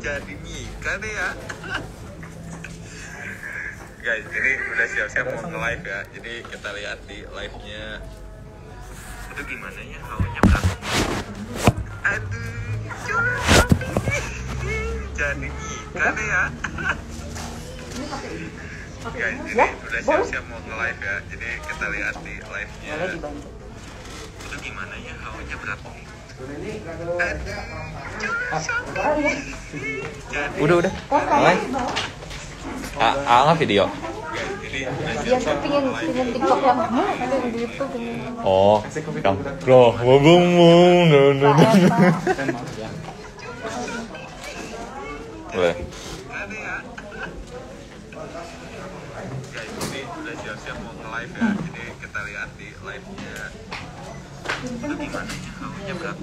jadi nikah deh ya. Guys, ini udah siap-siap mau nge-live ya. Jadi kita lihat di live-nya. Aduh gimana ya, hawanya berapa? Aduh, jadi nikah deh ya. Guys, ini udah siap-siap mau nge-live ya. Jadi kita lihat di live-nya. Aduh gimana ya, hawanya berapa? Udah. Mulai. Nggak video. Dia tuh pingin TikTok yang gitu. Oh, bro, boleh. Guys, ini udah siap-siap mau nge-live ya. Jadi kita lihat di live-nya. Aduh gimana ya, hawanya berapa?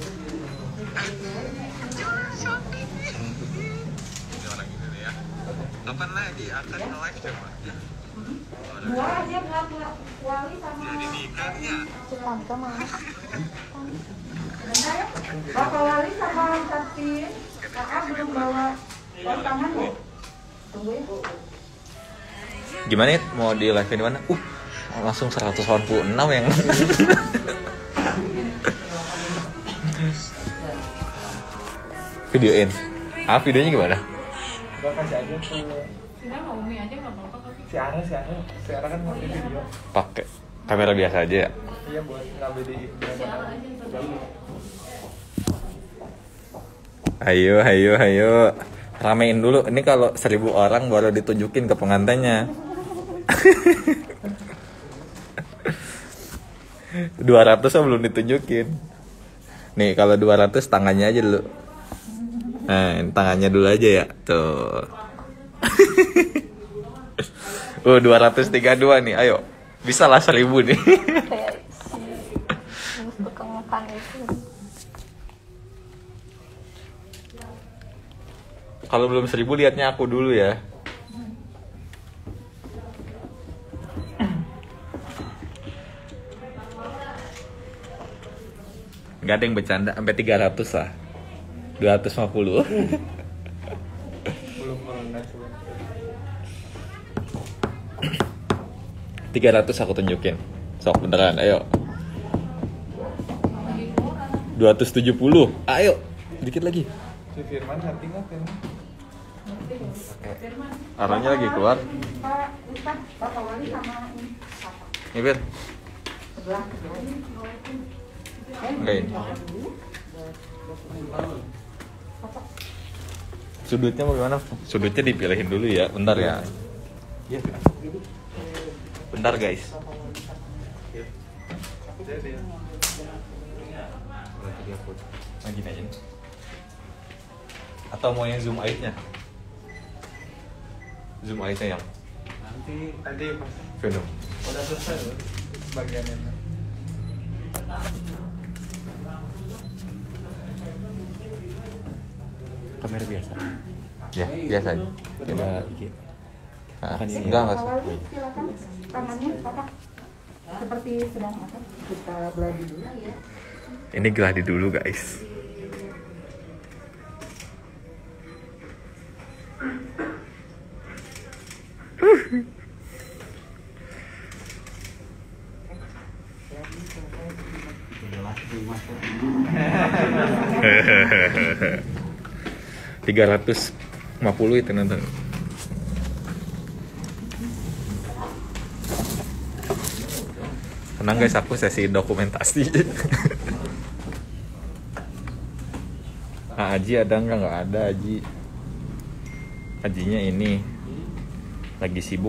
Ini orang ini nih ya. Kapan lagi akan nge-live coba? Jadi nikah ya. Tante mana? Bapak Wali sama Tatin, kakak belum bawa tangan ya? Tunggu ya. Gimana ya? Mau di live di mana? Langsung 186 yang. Videoin. Videonya gimana? Gak kasih aja tuh. Sudah mau mie aja nggak apa-apa kali. Si Ara kan ngambil video. Pakai kamera biasa aja ya. Iya buat ngambil di Ayo. Ramein dulu. Ini kalau 1000 orang baru ditunjukin ke pengantinnya. 200 belum ditunjukin. Nih kalau 200 tangannya aja dulu. Nah, tangannya dulu aja ya. Tuh. 232 nih. Ayo. Bisa lah 1000 nih. Kayak si tukang makan itu. Kalau belum 1000 lihatnya aku dulu ya. Gak ada yang bercanda sampai 300 lah. 250. belum melunas. 300 aku tunjukin. Sok beneran, ayo. 270. Ayo, dikit lagi. Si Firman nanti nggak kan? Arahnya lagi keluar. Pak Ustaz, Bapak Wali sama ini. Nih, Bir. Sebelah. Enggak ini. Sudutnya mau gimana? Sudutnya dipilihin dulu ya. Bentar ya. Iya. Bentar, guys. Lagi aja nih. Atau mau yang zoom aidnya? Zoom aidnya yang Nanti pas Venom. udah selesai loh bagiannya. Kamera biasa. Ya, biasa aja. Coba dikit. Enggak. Bapak Wali silakan tangannya Bapak. Seperti sedang apa? Kita beladi dulu ya. Ini geladi dulu, guys. Hehehe. 350 itu nonton. Tenang guys, aku sesi dokumentasi. Aji ada nggak ada Aji. Ajinya ini lagi sibuk.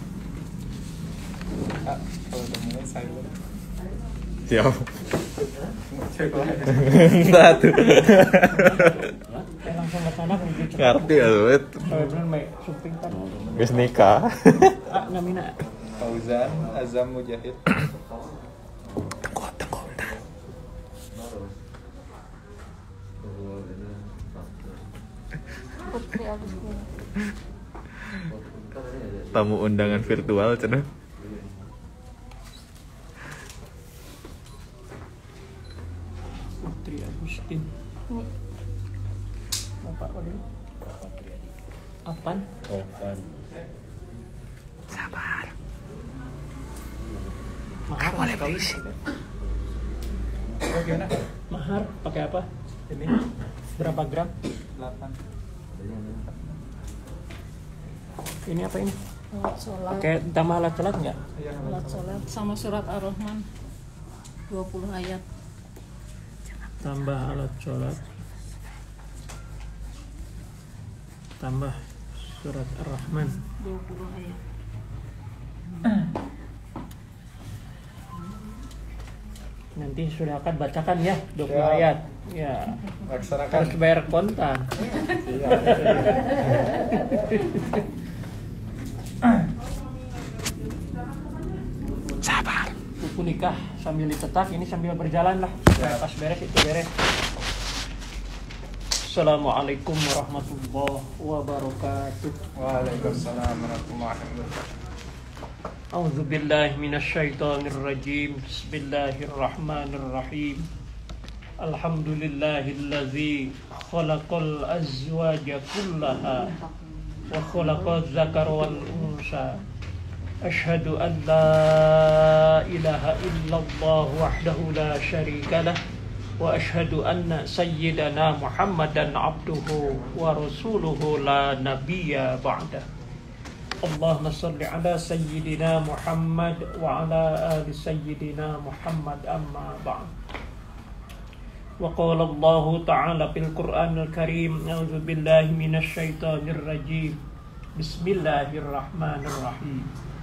Kalau udah mulai silent. Siap. Cek lah. Enggak tuh. Langsung ke sana begitu. Ngerti ya lu. Bener main syuting kan. Guys nikah. Namina. Fauzan Azam Mujahid. Tengok bentar. Putri Agustin. Tamu undangan virtual cenah. Putri Agustin. Nih. Pak Wadil. Apaan? Sabar. Mahar Boleh sekali. berisik. Bagaimana? Mahar pakai apa? Ini berapa gram? 8. Ini apa ini? Alat sholat, Pakai tambah alat sholat nggak? alat sholat sama surat Ar-Rahman 20 ayat. Tambah alat sholat. Tambah surat Ar-Rahman 20 ayat. nanti sudah akan bacakan ya 20 Siap. ayat ya Laksanakan. harus bayar kontan. Sabar. Buku nikah sambil dicetak, ini sambil berjalan lah. Pas beres itu beres. Assalamualaikum warahmatullahi wabarakatuh. Waalaikumsalam warahmatullahi wabarakatuh. A'udzu billahi minasyaitonir rajim. Bismillahirrahmanirrahim. Alhamdulillahillazi khalaqal azwaja kullaha wa khalaqaz zakara wal unsa. Asyhadu an la ilaha illallah wahdahu la syarika lah wa asyhadu anna sayyidana Muhammadan abduhu wa rasuluhu la nabiyya ba'dah. Allahumma salli ala sayyidina Muhammad wa ala ali sayyidina Muhammad amma ba'd. Wa qala Allah ta'ala fil Qur'anil Karim, a'udzu billahi minasy syaithanir rajim. Bismillahirrahmanirrahim.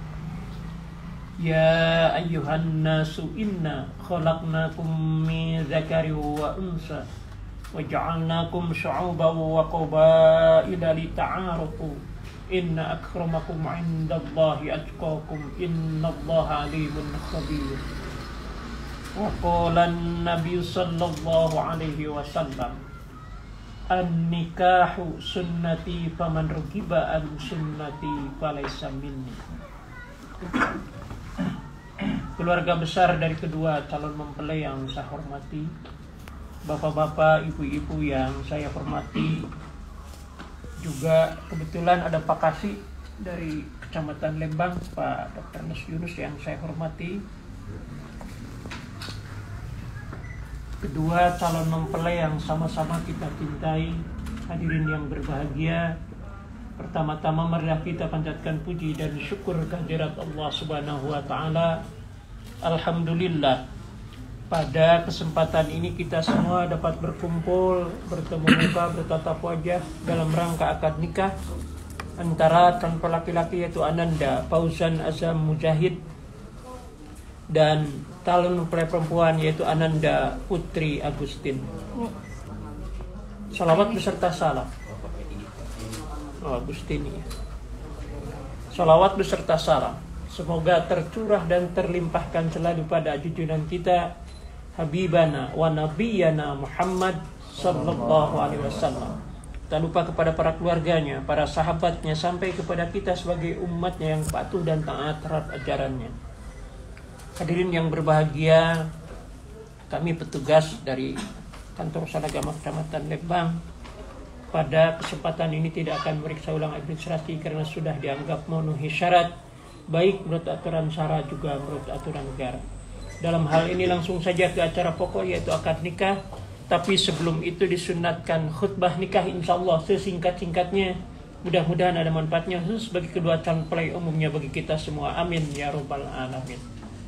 Ya ayyuhan nasu inna khalaqnakum min dzakarin wa unsa wa ja'alnakum syu'uban wa qabaila lita'arafu. Inna akramakum 'indallahi atqakum. Innallaha 'alimun khabir. Wa qala an-nabiy sallallahu alaihi wasallam, an-nikahu sunnati faman raghiba an sunnati falaysa minni. Keluarga besar dari kedua calon mempelai yang saya hormati, bapak-bapak, ibu-ibu yang saya hormati, juga kebetulan ada Pak Kasih dari Kecamatan Lembang, Pak Dr. Nes Yunus yang saya hormati, kedua calon mempelai yang sama-sama kita cintai, hadirin yang berbahagia. Pertama-tama marilah kita panjatkan puji dan syukur kehadirat Allah Subhanahu wa taala. Alhamdulillah, pada kesempatan ini kita semua dapat berkumpul, bertemu muka, bertatap wajah dalam rangka akad nikah antara calon laki-laki yaitu Ananda Fauzan Azam Mujahid dan calon mempelai perempuan yaitu Ananda Putri Agustin. Salawat beserta salam. Agustini. Salawat beserta salam semoga tercurah dan terlimpahkan selalu pada junjungan kita Habibana wa Nabiyana Muhammad sallallahu alaihi wasallam. Tak lupa kepada para keluarganya, para sahabatnya, sampai kepada kita sebagai umatnya yang patuh dan taat terhadap ajarannya. Hadirin yang berbahagia, kami petugas dari Kantor Usaha Agama Kecamatan Lembang pada kesempatan ini tidak akan meriksa ulang administrasi karena sudah dianggap memenuhi syarat baik menurut aturan syara juga menurut aturan negara. Dalam hal ini langsung saja ke acara pokok yaitu akad nikah. Tapi sebelum itu disunatkan khutbah nikah insyaallah sesingkat-singkatnya. Mudah-mudahan ada manfaatnya khusus bagi kedua calon mempelai, umumnya bagi kita semua. Amin ya rabbal alamin.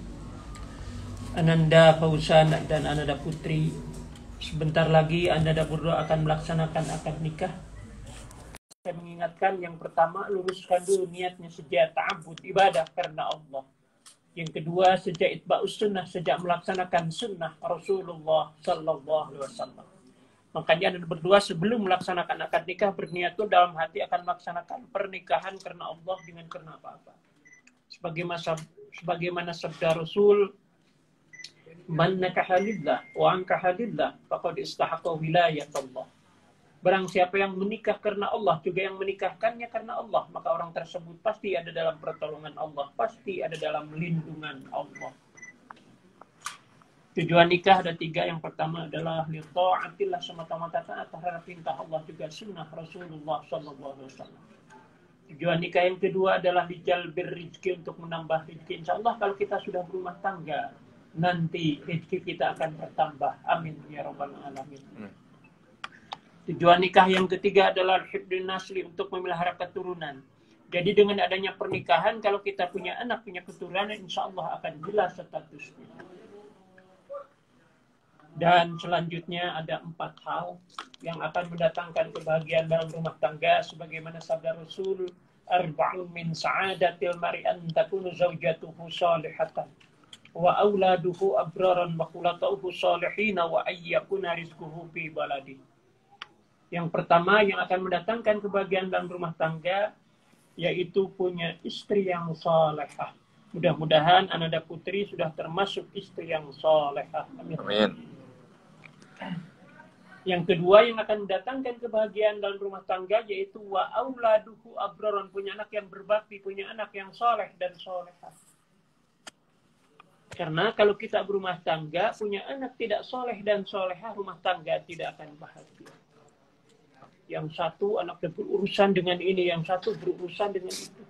Ananda Fauzan dan Ananda Putri, sebentar lagi Ananda berdua akan melaksanakan akad nikah. Saya mengingatkan yang pertama, luruskan dulu niatnya sejak ta'abbud ibadah karena Allah. Yang kedua, sejak itba'us sunnah, sejak melaksanakan sunnah Rasulullah sallallahu alaihi wasallam. Makanya Anda berdua sebelum melaksanakan akad nikah berniat itu dalam hati akan melaksanakan pernikahan karena Allah dengan karena apa-apa. Sebagaimana sabda Rasul, man nakaha lillah wa ankaha lillah faqad istahaqqa wilayatullah. Barang siapa yang menikah karena Allah, juga yang menikahkannya karena Allah, maka orang tersebut pasti ada dalam pertolongan Allah, pasti ada dalam lindungan Allah. Tujuan nikah ada 3. Yang pertama adalah lita'atillah, semata-mata taat terhadap perintah Allah juga sunnah Rasulullah SAW. Tujuan nikah yang kedua adalah dijalbir rizki, untuk menambah rizki. Insya Allah kalau kita sudah berumah tangga, nanti rizki kita akan bertambah. Amin ya rabbal alamin. Tujuan nikah yang ketiga adalah hifdzun nasli, untuk memelihara keturunan. Jadi dengan adanya pernikahan, kalau kita punya anak, punya keturunan, insya Allah akan jelas statusnya. Dan selanjutnya ada 4 hal yang akan mendatangkan kebahagiaan dalam rumah tangga, sebagaimana sabda Rasul, arba'un min sa'adatil mar'i an takunu zawjatuhu salihatan wa auladuhu abraran wa khulatuhu salihina wa ayyakuna rizquhu fi baladi. Yang pertama yang akan mendatangkan kebahagiaan dalam rumah tangga yaitu punya istri yang salehah. Mudah-mudahan Ananda Putri sudah termasuk istri yang salehah. Amin. Amin. Yang kedua yang akan mendatangkan kebahagiaan dalam rumah tangga yaitu wa auladuhu abraran, punya anak yang berbakti, punya anak yang soleh dan solehah. Karena kalau kita berumah tangga punya anak tidak soleh dan solehah, rumah tangga tidak akan bahagia. Yang satu anak berurusan dengan ini, yang satu berurusan dengan itu.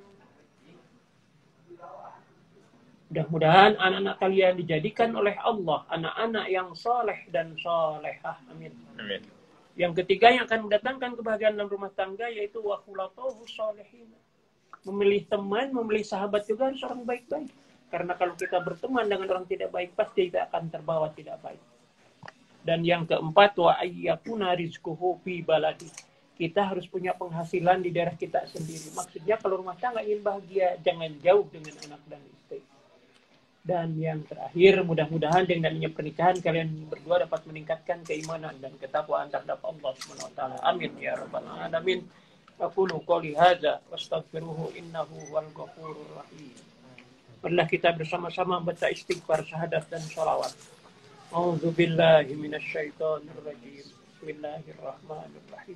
Mudah-mudahan anak-anak kalian dijadikan oleh Allah anak-anak yang soleh dan solehah. Amin. Amin. Yang ketiga yang akan mendatangkan kebahagiaan dalam rumah tangga yaitu wa khulatuhu sholihin. Memilih teman, memilih sahabat juga harus orang baik-baik. Karena kalau kita berteman dengan orang tidak baik, pasti kita akan terbawa tidak baik. Dan yang keempat, wa ayyakuna rizquhu fi baladi. Kita harus punya penghasilan di daerah kita sendiri. Maksudnya kalau rumah tangga ingin bahagia, jangan jauh dengan anak dan istri. Dan yang terakhir, mudah-mudahan dengan adanya pernikahan kalian berdua dapat meningkatkan keimanan dan ketakwaan terhadap Allah SWT. Amin ya rabbal alamin. Aqulu qouli hadza wastaghfiruhu innahu wal ghafurur rahim. Marilah kita bersama-sama membaca istighfar, syahadat dan shalawat. A'udzu billahi minasyaitonir rajim. Bismillahirrahmanirrahim.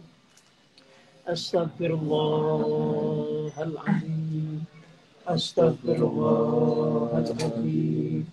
Astaghfirullahaladzim. Astaghfirullahaladzim.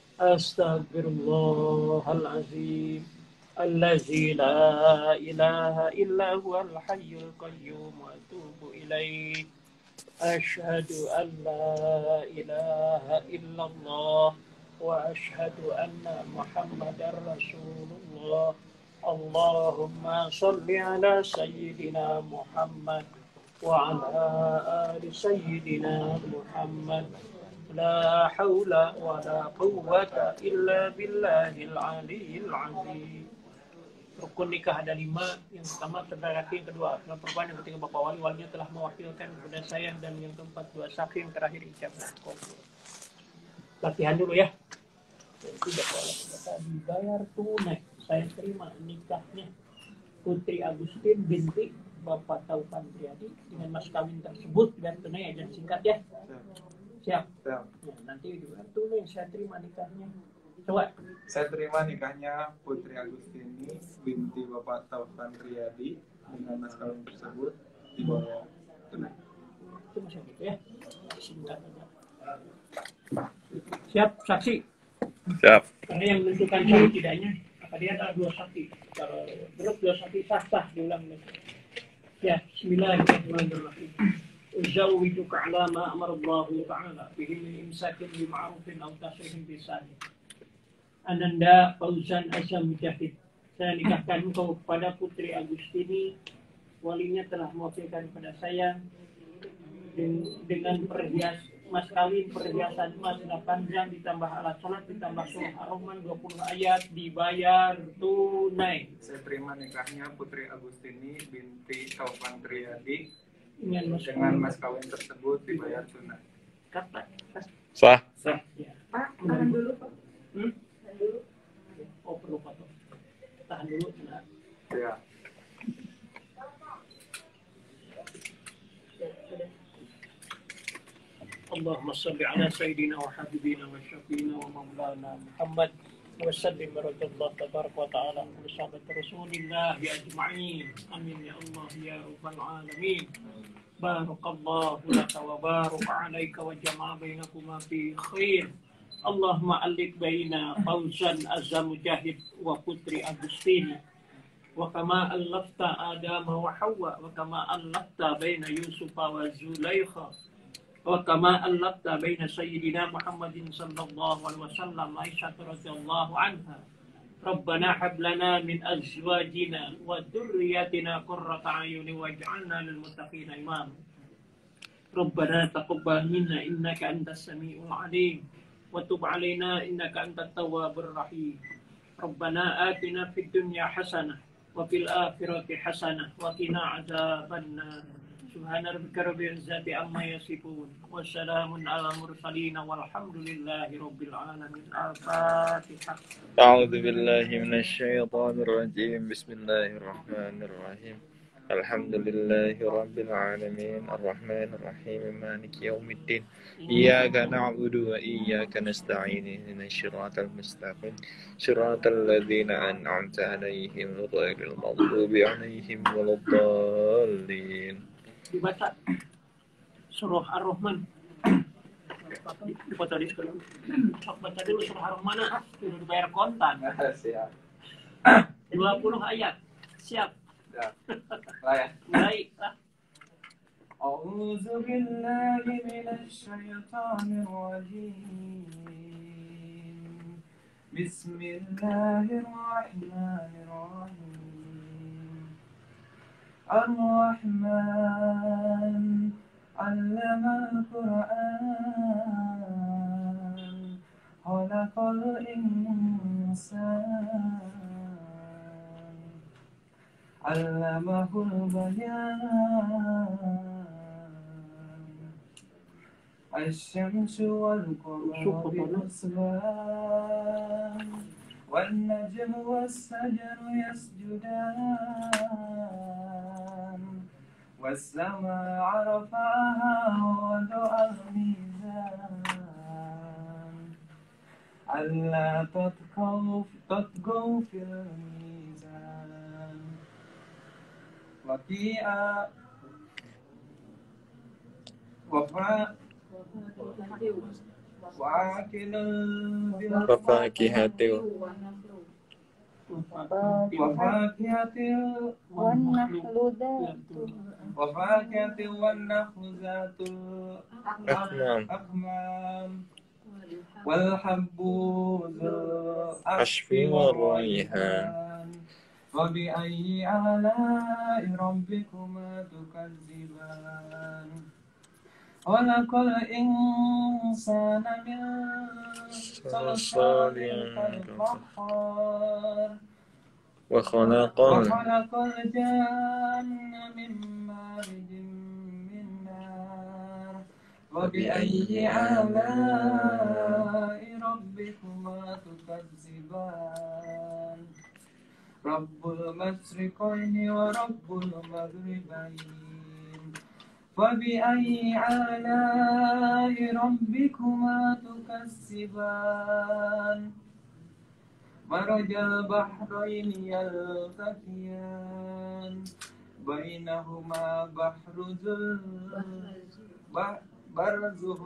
Astaghfirullahaladzim. Allazi la ilaha illa huwal hayyul qayyum wa atubu ilaih. Asyhadu an la ilaha illallah wa asyhadu anna Muhammadar Rasulullah. Allahumma salli ala sayyidina Muhammad wa ala ali sayyidina Muhammad. La haula wa la quwwata illa billahil aliyyil azim. Rukun nikah ada 5. Yang pertama saudara laki, yang kedua saudara perempuan, yang ketiga bapak wali. Walinya telah mewakilkan kepada saya, dan yang keempat 2 saksi, yang terakhir ijab kabul. Latihan dulu ya. Tidak boleh dibayar tunai. Saya terima nikahnya Putri Agustin binti Bapak Taufan Triadi dengan mas kawin tersebut, biar tunai dan singkat ya. Siap. Nah, nanti dibayar tunai. Saya terima nikahnya. Coba. Saya terima nikahnya Putri Agustini binti Bapak Taufan Riyadi dengan mas kawin tersebut dibawa tunai. Itu masih gitu ya. Singkat aja. Siap, saksi. Siap. Karena yang menentukan sah tidaknya, apa dia adalah 2 saksi. Kalau berut 2 saksi sah diulang lagi. Ya, bismillahirrahmanirrahim. Uzawwijuka ala ma amarallahu ta'ala bihi min imsakin bi ma'rufin aw tasrihin bi ihsan. Ananda Fauzan Azam Mujahid. Saya nikahkan engkau kepada Putri Agustini. Walinya telah mewakilkan kepada saya dengan mas kawin perhiasan emas 8 gram ditambah alat sholat ditambah surah Ar-Rahman 20 ayat dibayar tunai. Saya terima nikahnya Putri Agustini binti Taufan Riyadi dengan mas kawin tersebut dibayar tunai. Kata. Sah. Sah. Ya. Pak, tahan dulu Pak. Tahan dulu. Oh perlu foto. Tahan dulu. Nah. Ya. Allahumma salli ala sayyidina wa habibina wa syafiina wa maulana Muhammad wa sallim radallahu tabaraka wa ta'ala wa sahabat Rasulillah ajma'in. Amin ya Allah ya rabbal alamin. Barakallahu laka wa baraka alayka wa jama'a bainakuma fi khair. Allahumma alik baina Fauzan Azza Mujahid wa Putri Agustini wa kama allafta Adama wa Hawa wa kama allafta baina Yusufa wa Zulaikha wa kama allafta baina Sayyidina Muhammadin sallallahu alaihi wasallam Aisyah radhiyallahu anha. Rabbana hab lana min azwajina wa dhurriyyatina qurrata a'yunin waj'alna lil muttaqina imama. Rabbana taqabbal minna innaka antas samiul alim wa tub 'alaina innaka antat tawwabur rahim. Rabbana atina fid dunya hasanah wa fil akhirati hasanah wa qina 'adzabannar. Subhana rabbika rabbil izzati amma yasifun wa salamun 'alal mursalin walhamdulillahi rabbil alamin. Al-Fatihah. A'udzu billahi minasy syaithanir rajim. Bismillahirrahmanirrahim. Alhamdulillahi rabbil alamin. Arrahmanir rahim. Maliki yaumiddin. Iyyaka na'budu wa iyyaka nasta'in. Ihdinas siratal mustaqim. Siratal ladzina an'amta 'alaihim ghairil maghdubi 'alaihim waladdallin. Dibaca surah Ar-Rahman. Dibaca di sekolah. Baca dulu surah Ar-Rahman. Sudah dibayar kontan. Siap. 20 ayat. Siap. Mulai. أعوذ بالله من الشيطان الرجيم بسم الله الرحمن الرحيم الرحمن علم القرآن خلق الإنسان علمه البيان الشمس والقمر بحسبان والنجم والشجر يسجدان والسماء رفعها ووضع الميزان ألا تطغوا في الميزان وفاكهة والنخل ذات الأكمام والحب ذو العصف والريحان فبأي آلاء ربكما تكذبان خلق الإنسان من صلصال كالفخار وخلق الجن من مارج من نار فبأي آلاء ربكما تكذبان رب المشرقين ورب المغربين فبأي آلاء ربكما تكذبان مرج البحرين يلتقيان بينهما برزخ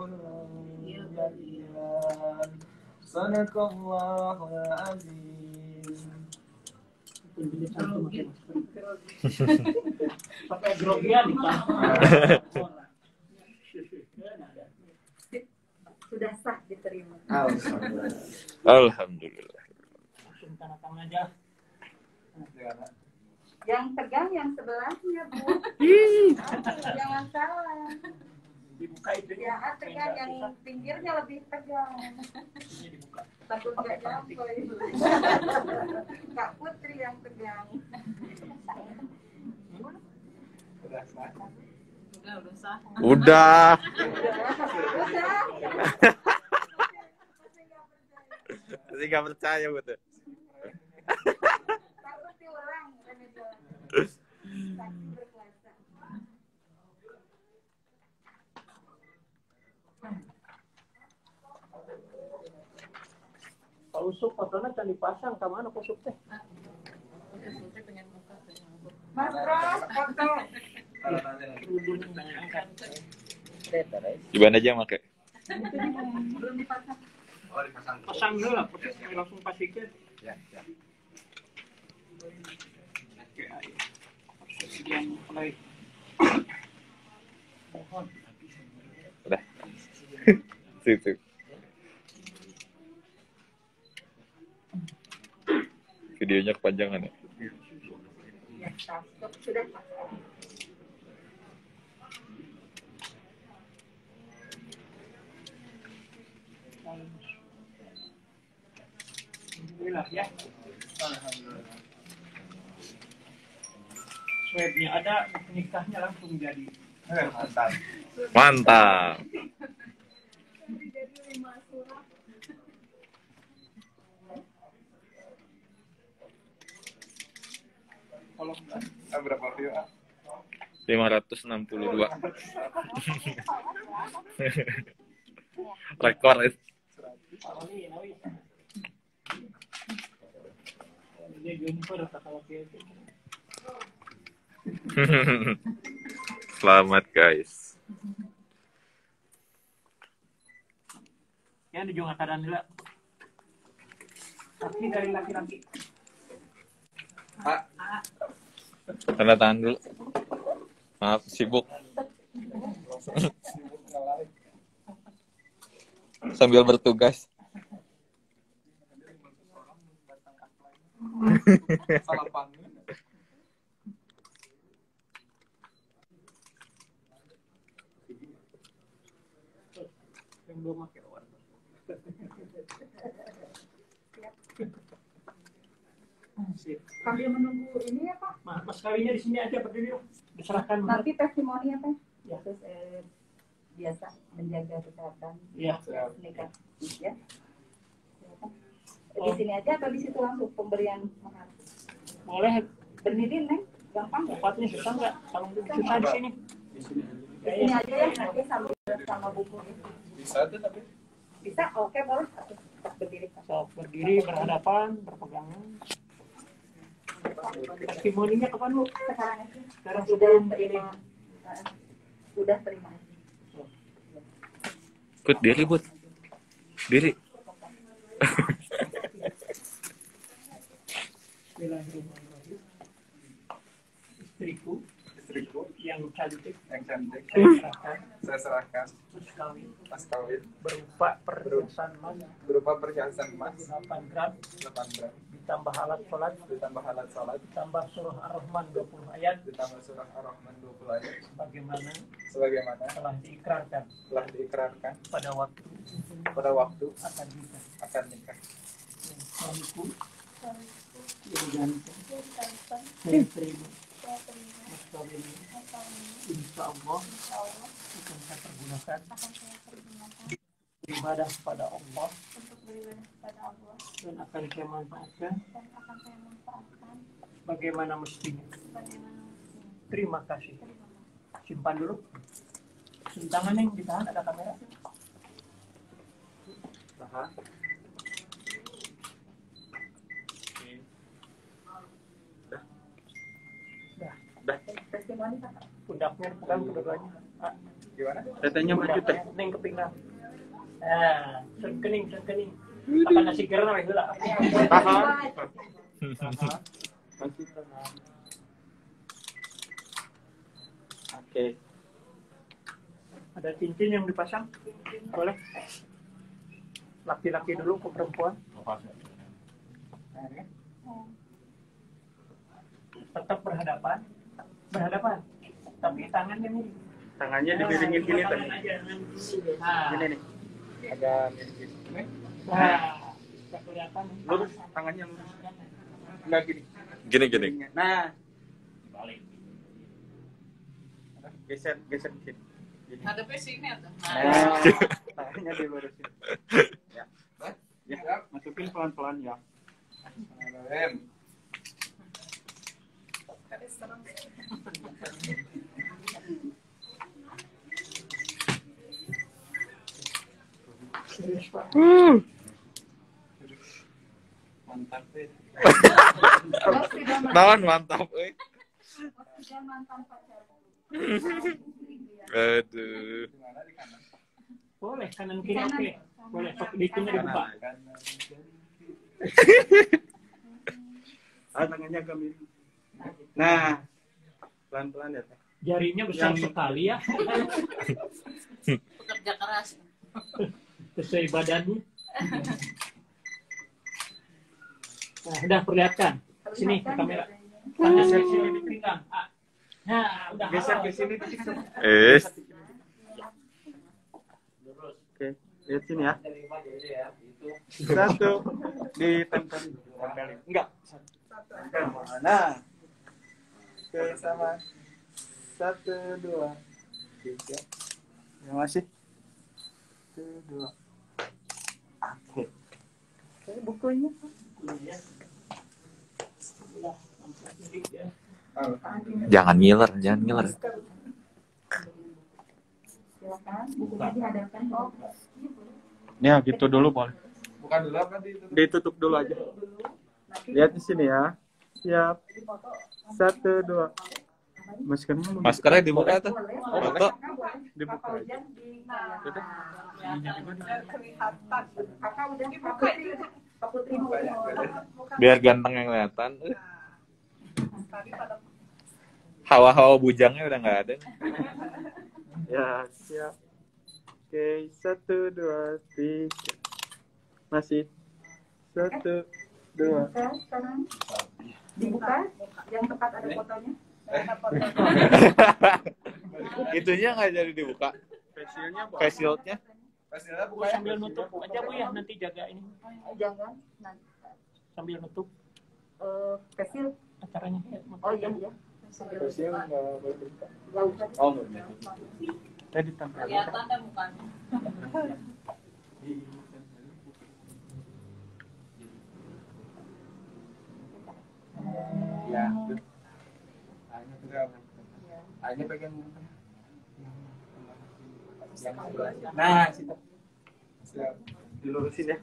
يلتقيان صدق الله العظيم. Pakai grogian Sudah sah diterima. Alhamdulillah. langsung tanda tangan aja. Yang tegang yang sebelahnya, Bu. Jangan salah. Dibuka itu. Ya, tegang yang pinggirnya lebih tegang. Dibuka. Takut nggak nyampe. Kak Putri yang tegang. Udah sah. Udah. Masih nggak percaya betul. Takut diulang. Saksi berkuasa. Pak Usuk fotonya can dipasang ke mana Pak Usuk teh? Mas Pras, foto. Gimana aja make? Belum dipasang. Pasang dulu lah, langsung pasikin. Ya, ya. Oke, ayo. Yang mulai. Mohon. Udah. Sip. Videonya kepanjangan ya. Sudah. Alhamdulillah ya. Swabnya ada, nikahnya langsung jadi. Mantap. Mantap. Kalau Berapa view? 562. Rekor itu. Dia Juniper kalau gitu. Selamat guys. Ya di Junga Taranila. Tapi dari laki-laki. Tanda tangan dulu. Maaf, sibuk. Sambil bertugas. Salah panggung. Yang belum pakai warna. Sip. Sambil menunggu ini ya Pak. Mas kawinnya di sini aja berdiri. Diserahkan. Nanti testimoni apa? Ya. Terus biasa menjaga kesehatan. Iya. Nikah. Ya. Di sini aja atau di situ langsung pemberian mahar? Boleh. Berdiri Neng, gampang ya? Tempatnya susah nggak? Kalau susah di sini. Di sini aja ya, nanti sama buku itu. Bisa tuh tapi. Bisa? Oke, boleh. Berdiri. So, berdiri berhadapan, berpegangan. Testimoninya kapan lu? Sekarang aja. Sekarang Sudah sebelum ini. terima. Sudah terima. Ikut diri, Bud. Diri. Bismillahirrahmanirrahim. Istriku yang cantik Saya serahkan mas kawin mas kawin berupa perhiasan emas berupa perhiasan emas 8 gram 8 gram ditambah alat sholat ditambah surah Ar-Rahman 20 ayat ditambah surah Ar-Rahman 20 ayat sebagaimana telah diikrarkan pada waktu akan nikah suamiku yang ganteng saya terima mas kawin insya Allah akan saya pergunakan beribadah kepada Allah dan akan saya manfaatkan bagaimana mestinya. Terima kasih. Simpan dulu. Tangan yang ditahan, ada kamera. tahan Testimoni Pak. Pundaknya pegang kedua-duanya. gimana Datanya maju teh. Neng ke pinggang. Kening. Akan nasi gerna weh heula. tahan masih tenang oke Ada cincin yang dipasang? Boleh. Laki-laki dulu ke perempuan. Tetap berhadapan. Tapi tangannya nih. tangannya dimiringin gini tadi Nah, gini nih agak miring gini bisa kelihatan. lurus tangannya lurus enggak gini Gini. nah Balik. geser di sini gini. Ada sini atau? Nah, tangannya dilurusin ya masukin pelan-pelan ya mantap deh Nawan mantap, euy. Sudah mantan pacar. Aduh. gimana di kanan Boleh kanan kiri oke. Boleh, itunya dibuka. Tangannya kami. Nah, pelan-pelan ya. Jarinya besar sekali ya. Pekerja keras. Sesuai badannya. Nah, udah perlihatkan. Sini ke kamera. Tanda sini di pinggang. Nah, udah. Geser ke sini dikit. Oke, lihat sini ya. Satu ditempel. Enggak. Nah. Oke, sama. 1, 2, 3. Ya masih. 1, 2. Oke. Oke, bukunya. Jangan ngiler, jangan ngiler. Silakan, bukunya dihadapkan. Oh, Ya, gitu dulu boleh. Bukan dulu apa ditutup dulu aja. Lihat di sini ya. Siap. 1, 2. Maskernya dibuka tuh. Foto. Dibuka aja. Kakak udah Pak Putri mau. Biar ganteng yang kelihatan. Hawa-hawa bujangnya udah nggak ada. Ya, siap. Oke, 1, 2, 3. Masih. 1, 2. Sekarang dibuka yang tepat ada fotonya. Itunya nggak jadi dibuka. Face shieldnya. Bu, sambil nutup aja Bu ya, nanti jaga ini. Jangan nanti Sambil nutup kecil. acaranya. Oh iya iya. Facial nggak boleh dibuka. Nggak usah. Oh, nggak. Tadi tempel. Kelihatan dah mukanya. Ya. Akhirnya pegang. Nah, situ. Siap. Dilurusin ya.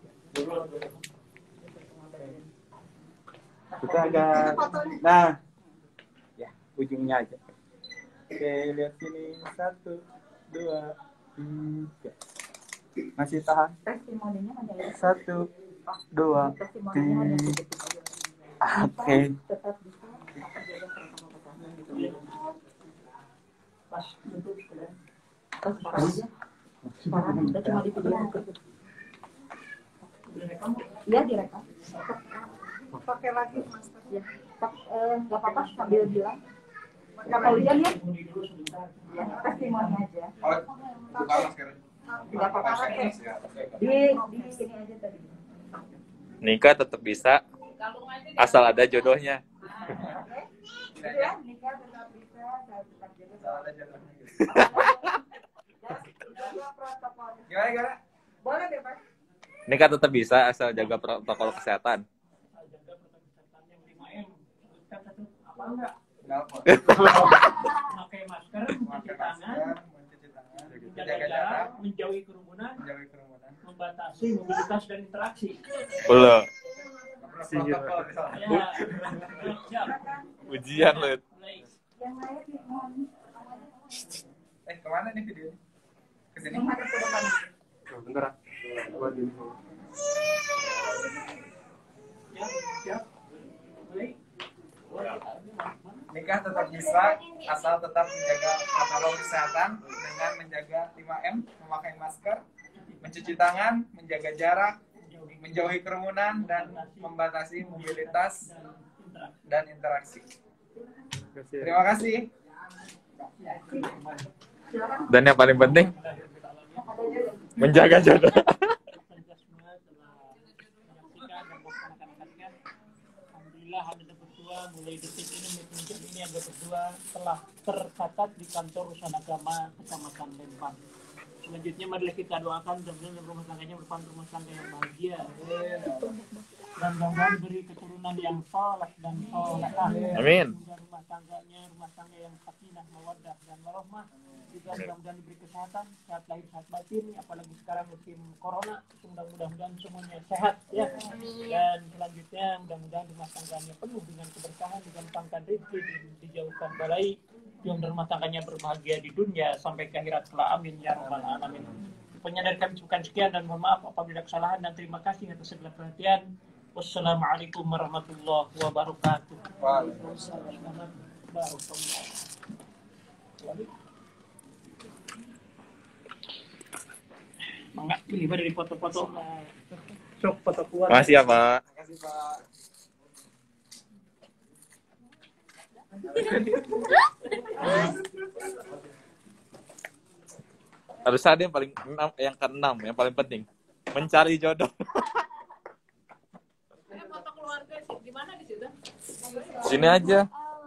Kita agak. Nah. Ya, ujungnya aja. Oke, lihat sini. 1, 2, 3. Masih tahan. Testimoninya ada ya. 1, 2, Testimoninya ada 3. sedikit aja. Oke. Tetap bisa. Pas duduk sudah. Pas aja. Sekarang kita cuma di video. Direkam? Iya direkam. Pakai lagi master ya. Nggak apa-apa sambil bilang. Kakak Ujan ya. Ya, testimoni aja. Oh, buka maskernya. Nggak apa-apa pakai. Di sini aja tadi. Nikah tetap bisa asal ada jodohnya. Gitu ya, nikah tetap bisa, tetap jaga. Gimana? Boleh deh, Pak. Nikah tetap bisa asal jaga protokol kesehatan. Apa enggak? Kenapa? Pakai masker, mencuci tangan, mencuci tangan, menjaga jarak, menjauhi kerumunan, membatasi mobilitas dan interaksi. Belum. Protokol misalnya. Ya, siap. Ujian lu. Mulai. Yang lain mohon. Kemana nih videonya? Kesini? Menghadap ke depan. Bentar. Gua di sini. Siap. Mulai. Nikah tetap bisa asal tetap menjaga protokol kesehatan dengan menjaga 5M, memakai masker, mencuci tangan, menjaga jarak, menjauhi kerumunan dan membatasi mobilitas dan interaksi. Terima kasih. Dan yang paling penting menjaga jodoh. Alhamdulillah Anda berdua mulai detik ini menunjuk ini Anda berdua telah tercatat di kantor urusan agama Kecamatan Lembang. Selanjutnya marilah kita doakan mudah-mudahan rumah tangganya merupakan rumah tangga yang bahagia dan mudah-mudahan beri keturunan yang saleh dan salehah. Amin. Mudah rumah tangganya rumah tangga yang sakinah, mawaddah dan warahmah. Juga mudah-mudahan diberi kesehatan, sehat lahir, sehat batin, apalagi sekarang musim corona, mudah-mudahan semuanya sehat ya. Dan selanjutnya mudah-mudahan rumah tangganya penuh dengan keberkahan, digampangkan rezeki, dijauhkan balai, yang rumah tangganya berbahagia di dunia sampai ke akhirat kelak. Amin ya rabbal alamin. Pokoknya dari kami ucapkan sekian dan mohon maaf apabila kesalahan, dan terima kasih atas segala perhatian. Wassalamualaikum warahmatullahi wabarakatuh. Waalaikumsalam warahmatullahi wabarakatuh. Mangga pilih dari foto-foto. Sok foto keluar. Makasih ya, Pak. Makasih Pak. Harus ada yang keenam, yang paling penting mencari jodoh. Foto keluarga sih, di mana di situ? Sini aja.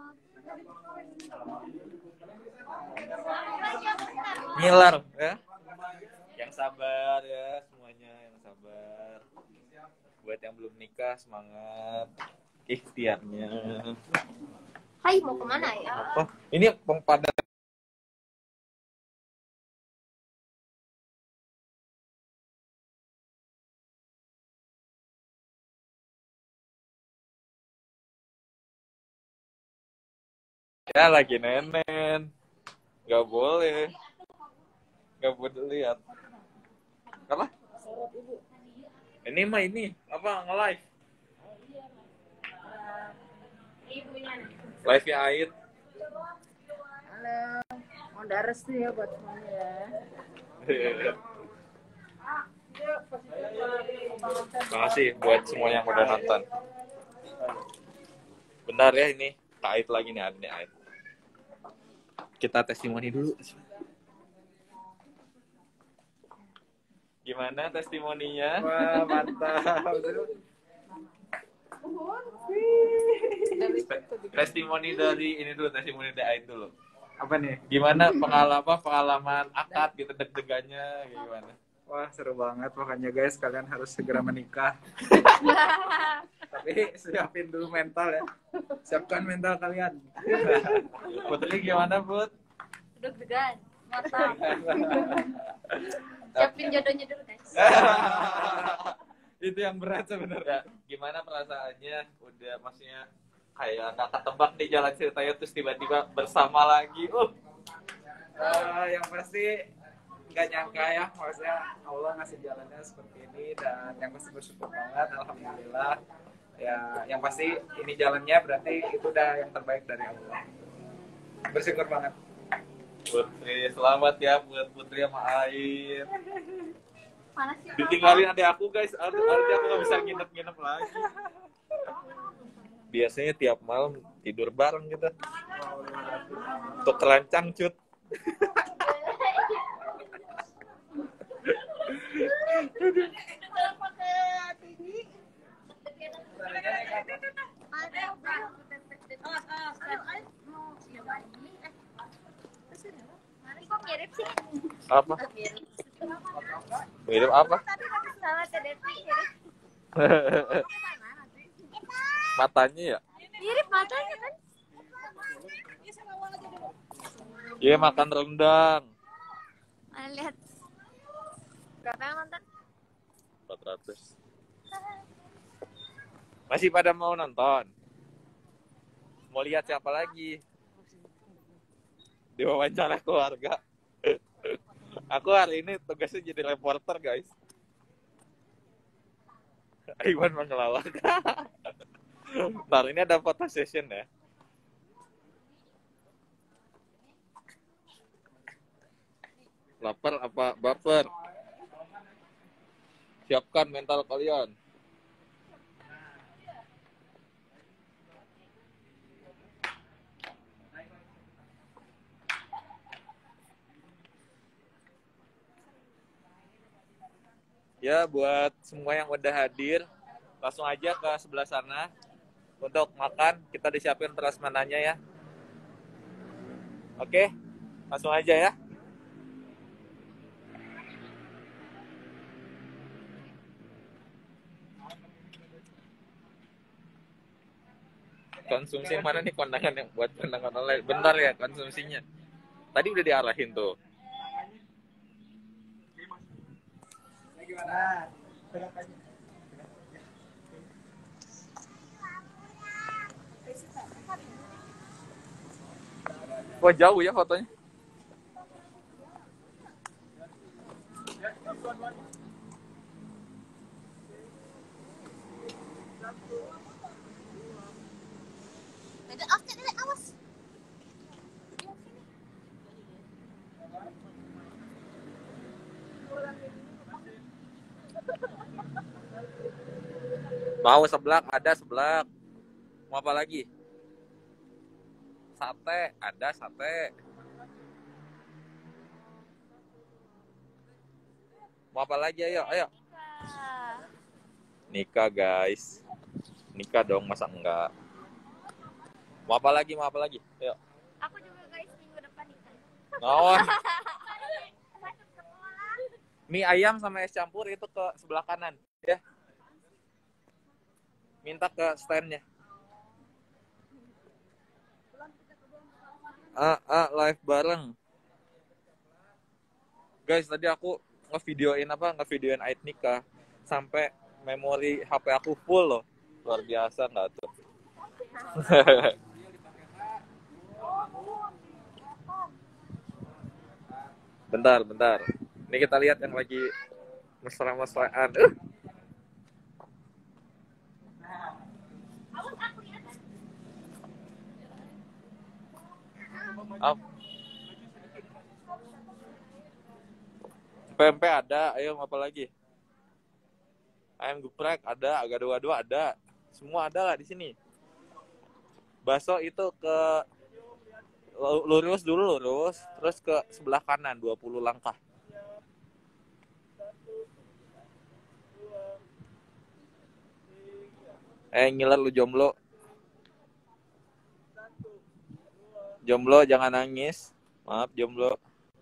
Ngiler ya. Yang sabar ya semuanya, yang sabar. Buat yang belum nikah semangat ikhtiarnya. Hai, mau kemana ya? Apa? Ini pada ya lagi nenen, nggak boleh lihat. Apa? Ini mah ini apa nge-live? Live-nya Ait. Halo, mau dares tuh ya buat semuanya ya. Makasih buat semua yang udah nonton. Benar ya ini Kak Ait lagi nih, ada nih Ait. Kita testimoni dulu. Gimana testimoninya? Wah, mantap. Testimoni dari ini dulu, testimoni dari Ait dulu. Apa nih? Gimana pengalaman akad gitu, deg-degannya gimana? Wah, seru banget. Makanya guys, kalian harus segera menikah. Tapi siapin dulu mental ya. Siapkan mental kalian. Putri gimana, Put? Deg-degan, mantap. Siapin jodohnya dulu guys. Itu yang berat sebenarnya. Gimana perasaannya? Udah maksudnya kayak nggak ketebak di jalan ceritanya terus tiba-tiba bersama lagi. Yang pasti nggak nyangka ya, maksudnya Allah ngasih jalannya seperti ini, dan yang pasti bersyukur banget, alhamdulillah. Ya, yang pasti ini jalannya berarti itu udah yang terbaik dari Allah. Bersyukur banget. Putri, selamat ya buat Putri sama Ait. Panas sih. Ditinggalin adek aku guys, artinya aku nggak bisa nginep-nginep lagi. Biasanya tiap malam tidur bareng gitu. Untuk terancang cut. Kok mirip sih? Apa? Mirip apa? Sama Devi mirip. Matanya ya? Mirip matanya kan? Iya, makan rendang. Lihat. Berapa yang nonton? 400. Masih pada mau nonton? Mau lihat siapa lagi? Diwawancara keluarga. Aku hari ini tugasnya jadi reporter, guys. Iwan mengelawak. Ntar ini ada foto session ya. Lapar apa baper? Siapkan mental kalian. Ya, buat semua yang udah hadir, langsung aja ke sebelah sana untuk makan. Kita disiapin prasmananya ya. Oke, langsung aja ya. Konsumsi mana nih kondangan yang buat kondangan online? Bentar ya konsumsinya. Tadi udah diarahin tuh. Gimana? Wah, jauh ya fotonya. Ada offset, awas. Mau seblak, ada seblak. Mau apa lagi? Sate, ada sate. Mau apa lagi? Ayo, ayo. Nikah, guys. Nikah dong, masa enggak? Mau apa lagi? Mau apa lagi? Ayo. Aku juga guys minggu depan nikah. Oh. Mie ayam sama es campur itu ke sebelah kanan, ya. Minta ke standnya. Live bareng. Guys, tadi aku ngevideoin Aid nikah sampai memori HP aku full loh. Luar biasa nggak tuh? Bentar. Ini kita lihat yang lagi mesra-mesraan. PMP ada, ayo apa lagi? Ayam geprek ada, gado-gado ada. Semua ada lah di sini. Bakso itu ke lurus, terus ke sebelah kanan 20 langkah. Ngiler lu jomblo. Jomblo jangan nangis. Maaf jomblo.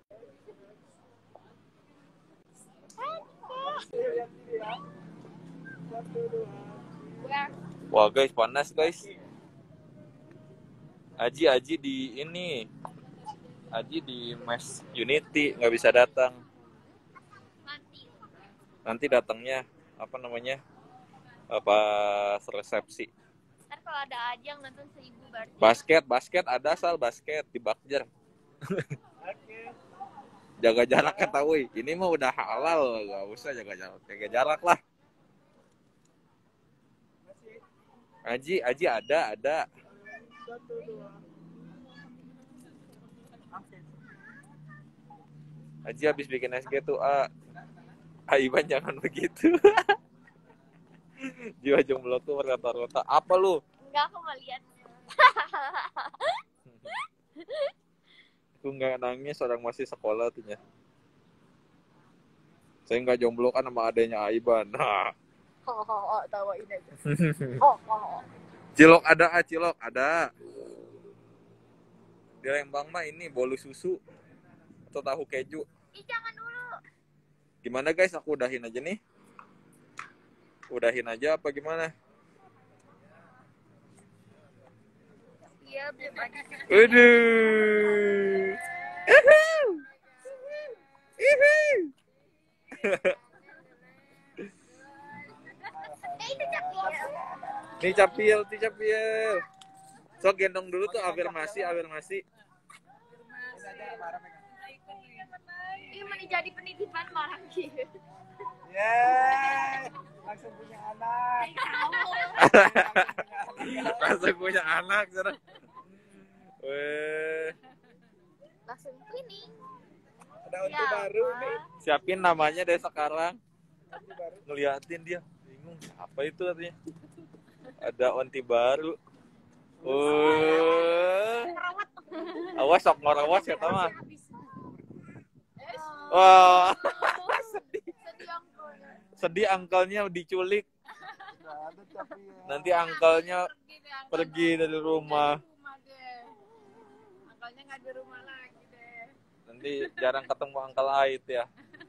Wah guys, panas guys. Aji di ini. Aji di Mes Unity nggak bisa datang. Nanti datangnya apa namanya? Pas resepsi. Ntar kalau ada Ajang nonton 1000 berarti. Basket ada asal basket di Bakjer. Jaga jarak ketahui. Ini mah udah halal, gak usah jaga jarak lah. Aji ada. Aji habis bikin SG tuh, Aiban jangan begitu. Jiwa jomblo tuh berkata-kata. Apa lu? Enggak, aku nggak lihat. Aku nggak nangis, orang masih sekolah tuh ya. Saya nggak jomblo kan sama adanya Aiban. Tawain aja. Cilok ada. Di Lembang mah ini bolu susu atau tahu keju. Jangan dulu. Gimana guys, aku udahin aja nih. Udahin aja apa gimana? Iya, belum aja. Waduh. Ini capil. So gendong dulu tuh afirmasi. Ini mau jadi penitipan marah gitu. Langsung punya anak. Langsung punya anak sekarang. Langsung twinning. Ada unti baru nih. Siapin namanya deh sekarang. Ngeliatin dia bingung apa itu artinya. Ada onti baru. Awas sok ngorowas ya mah. Wah. Sedih angkelnya diculik. Nanti angkelnya pergi dari rumah. Angkelnya nggak di rumah lagi deh. Nanti jarang ketemu Angkel Ait ya.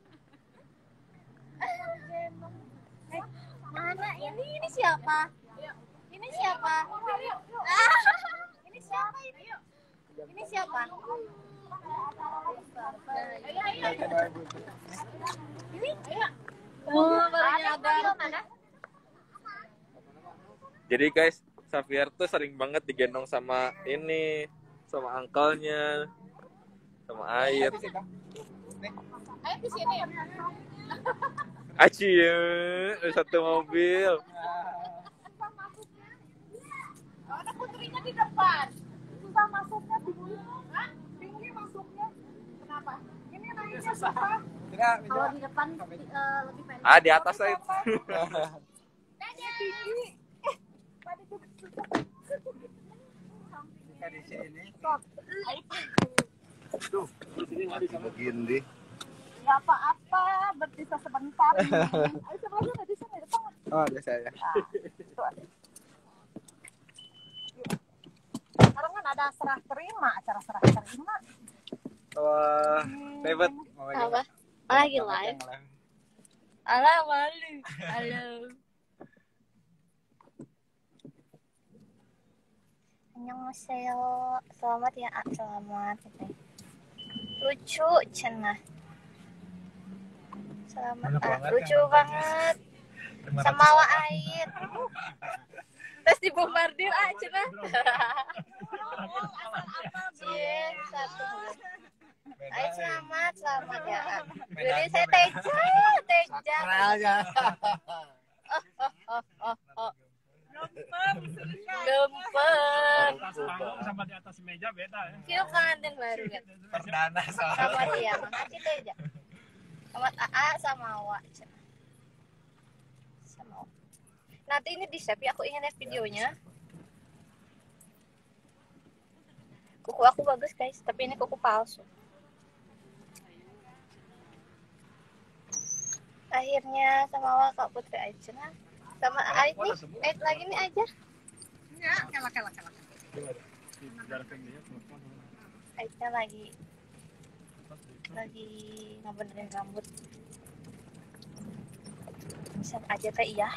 Mana ini? Ini siapa? Ini siapa? Ini siapa ini? Ini siapa? Ini? Oh, ada. Jadi guys, Xavier tuh sering banget digendong sama ini, sama angkelnya, sama Ait. Ayo di sini. Aci, satu mobil. Ada putrinya di depan. Susah masuknya tinggi. Hah? Tinggi masuknya. Kenapa? Ini naiknya susah. Kalau di depan lebih pendek. Ah, di atas aja. Dia tinggi. Tadi juga susah. Di sini. Stop. Begini. Ya apa-apa, berpisah sebentar. Ayo sebelah sana, di sana, di depan. Oh, ada saya. Itu ada. Sekarang kan ada serah terima, acara serah terima. Wah, David. Apa? Lagi live. Ala malu. Halo. Annyeonghaseyo. Selamat ya, selamat. Lucu cenah. Selamat, lucu banget. Sama wa air. Terus dibombardir cenah. Iya, satu. Ayo selamat ya. Jadi saya Teja. Gempar. Sama di atas meja beda ya. Kira kangen baru kan. Perdana Selamat ya, makasih Teja. Selamat AA sama Wa. Sama Wa. Nanti ini di save ya, aku ingin lihat videonya. Kuku aku bagus guys, tapi ini kuku palsu. Akhirnya sama Wa Kak Putri aja nah. Sama Ait nih, Ait lagi nih aja. Ya, kelak. Aitnya lagi ngebenerin rambut. Bisa aja teh iya.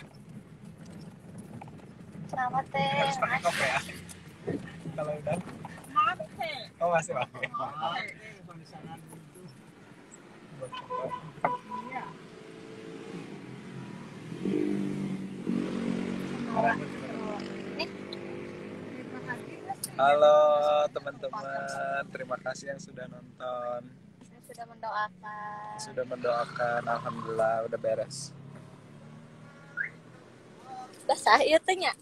Selamat teh. harus pakai kopi ya. Kalau udah. Oh, masih pakai. Halo teman-teman, terima kasih yang sudah nonton, Saya sudah mendoakan. sudah mendoakan. Alhamdulillah udah beres. Udah saya tanya.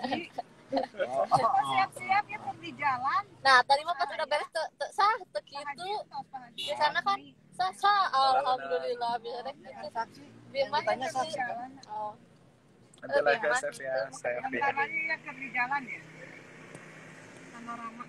Siap-siap ya di jalan. Nah, tadi mah pas udah beres tuh sah tuh gitu. Di sana kan sah alhamdulillah bisa deh gitu. Bima tanya sah. Oh. Nanti like ya, save ya, save ya. Bentar lagi ya ke di jalan ya. Sama Rama.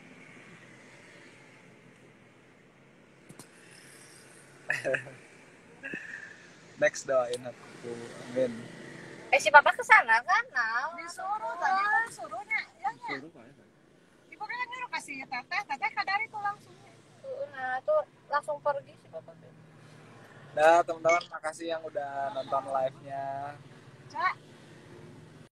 Next doain aku, amin. Si Papa ke sana kan? Nah, Disuruh tadi kan suruhnya. Ya. Ibu kan yang nyuruh kasih teteh kadari tuh langsung. Nah, tuh langsung pergi si Papa. Nah teman-teman, makasih yang udah nonton live-nya. Cak.